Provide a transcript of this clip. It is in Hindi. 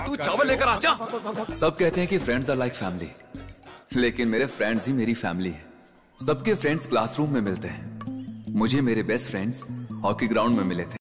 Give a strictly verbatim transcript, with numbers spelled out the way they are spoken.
तू चावल लेकर आ जा। सब कहते हैं कि फ्रेंड्स आर लाइक फैमिली, लेकिन मेरे फ्रेंड्स ही मेरी फैमिली है। सबके फ्रेंड्स क्लासरूम में मिलते हैं, मुझे मेरे बेस्ट फ्रेंड्स हॉकी ग्राउंड में मिले थे।